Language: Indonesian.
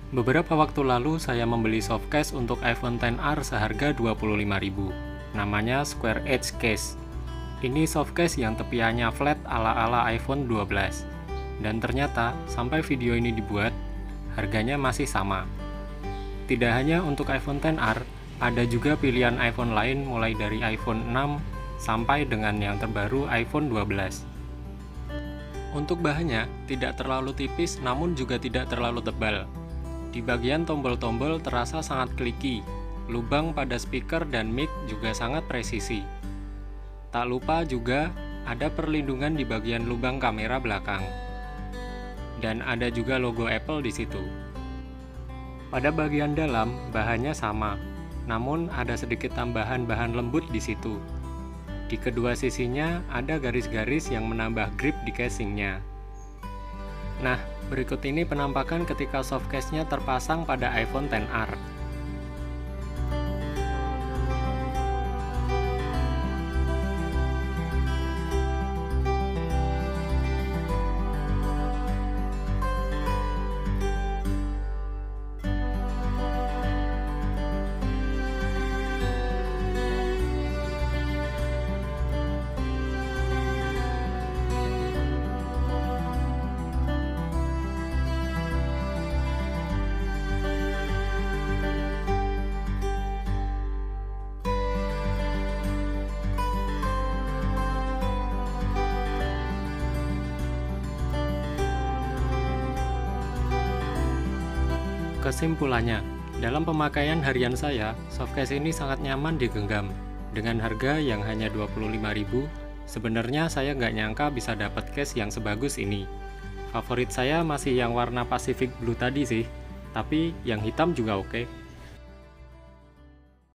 Beberapa waktu lalu saya membeli softcase untuk iPhone XR seharga 25.000. Namanya Square Edge Case. Ini softcase yang tepiannya flat ala-ala iPhone 12. Dan ternyata sampai video ini dibuat, harganya masih sama. Tidak hanya untuk iPhone XR, ada juga pilihan iPhone lain mulai dari iPhone 6 sampai dengan yang terbaru iPhone 12. Untuk bahannya, tidak terlalu tipis namun juga tidak terlalu tebal. Di bagian tombol-tombol terasa sangat kliki, lubang pada speaker dan mic juga sangat presisi. Tak lupa juga ada perlindungan di bagian lubang kamera belakang. Dan ada juga logo Apple di situ. Pada bagian dalam, bahannya sama, namun ada sedikit tambahan bahan lembut di situ. Di kedua sisinya ada garis-garis yang menambah grip di casingnya. Nah, berikut ini penampakan ketika softcase-nya terpasang pada iPhone XR. Kesimpulannya, dalam pemakaian harian saya, softcase ini sangat nyaman digenggam. Dengan harga yang hanya 25.000, sebenarnya saya nggak nyangka bisa dapat case yang sebagus ini. Favorit saya masih yang warna Pacific Blue tadi sih, tapi yang hitam juga oke.